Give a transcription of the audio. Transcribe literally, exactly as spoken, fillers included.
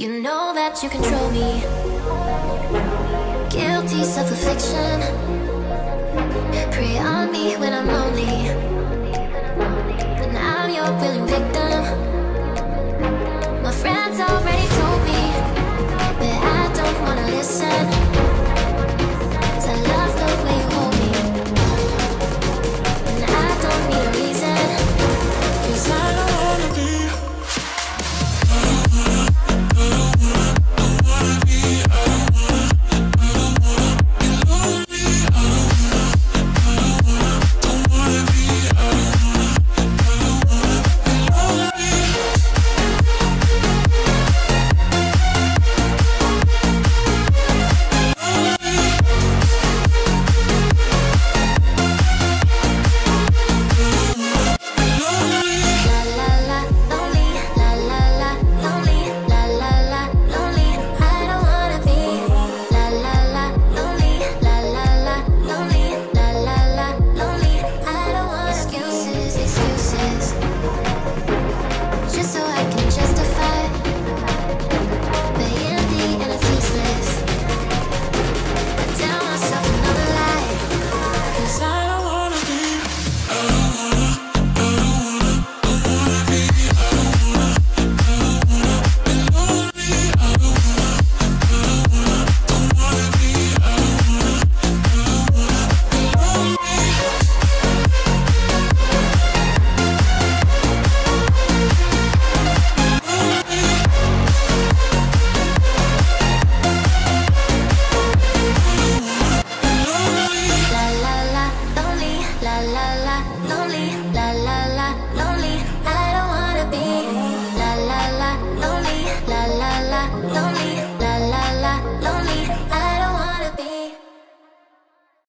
You know that you control me. Guilty self-affliction. Prey on me when I'm lonely. And I'm your willing victim. My friends already